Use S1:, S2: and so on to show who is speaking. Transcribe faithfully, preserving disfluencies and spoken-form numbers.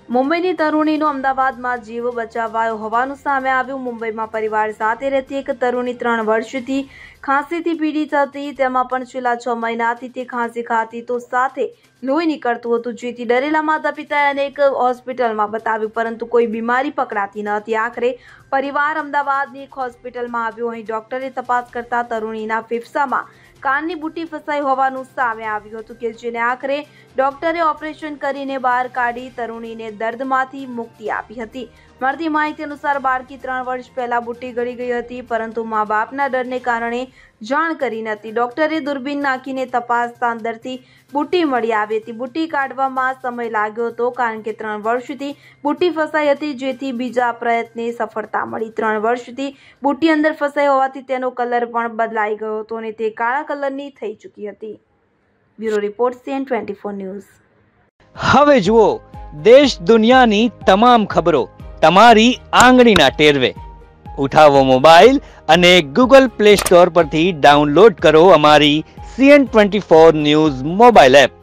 S1: મુંબઈની તરુણીનો અમદાવાદમાં જીવ બચાવાયો હોવાનું સામે આવ્યું। મુંબઈમાં પરિવાર સાથે રહેતી એક તરુણી ત્રણ વર્ષથી ખાંસીથી પીડિત હતી। તેમાં પણ છેલ્લા છ મહિનાથી તે ખાંસી ખાતી તો સાથે લોહી નીકળતું હતું, જેથી ડરેલા માતા પિતાએ અનેક હોસ્પિટલમાં બતાવ્યું, પરંતુ કોઈ બીમારી પકડાતી ન હતી। આખરે પરિવાર અમદાવાદની એક હોસ્પિટલમાં આવ્યો। અહીં ડોક્ટરે તપાસ કરતા તરુણીના ફેફસામાં કાનની બુટ્ટી ફસાઈ હોવાનું સામે આવ્યું હતું, કે જેને આખરે ડોક્ટરે ઓપરેશન કરીને બહાર કાઢી તરુણીને દર્દમાંથી મુક્તિ આપી હતી। મળતી માહિતી અનુસાર બાળકી ત્રણ વર્ષ પહેલા બુટ્ટી ગળી ગઈ હતી, પરંતુ મા બાપના ડરને કારણે જાણ કરી નથી। ડોક્ટરે દૂરબીન નાખીને તપાસતા અંદરથી બુટ્ટી મળી આવી હતી। બુટ્ટી કાઢવામાં સમય લાગ્યો હતો, કારણ કે ત્રણ વર્ષથી બુટ્ટી ફસાઈ હતી, જેથી બીજા પ્રયત્ને સફળતા મળી। ત્રણ વર્ષથી બુટ્ટી અંદર ફસાઈ હોવાથી તેનો કલર પણ બદલાઈ ગયો હતો અને તે કાળા કલરની થઈ ચૂકી હતી। Bureau report CN twenty four news.
S2: હવે જુઓ દેશ દુનિયાની તમામ ખબરો તમારી આંગળીના ટેરવે। ઉઠાવો મોબાઈલ અને ગૂગલ પ્લે સ્ટોર પરથી ડાઉનલોડ કરો અમારી CN twenty four news mobile app.